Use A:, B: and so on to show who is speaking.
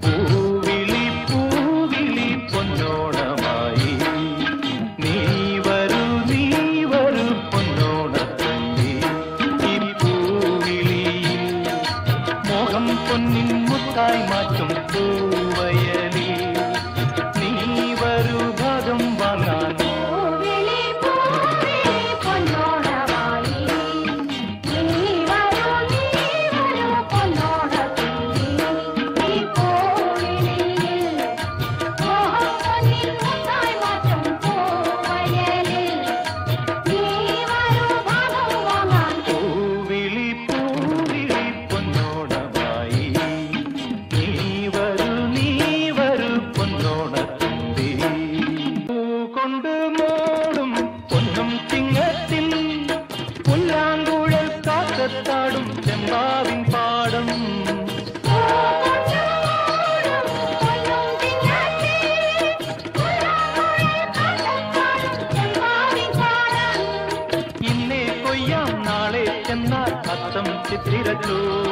A: പൂവിളി പൂവിളി പൊന്നോണമായി നീ വരൂ പൊന്നോണത്തുമ്പി ഈ പൂവിളിയിൽ മോഹം പൊന്നിൻ മുത്തായി മാറ്റും പൂവയലിൽ നീ വരൂ ഭാഗം വാങ്ങാൻ ും ചെമ്പാവിൻ പാടം ഇന്നേ കൊയ്യാം നാളെ ചെന്നാൽ അത്തം ചിത്തിരച്ചോ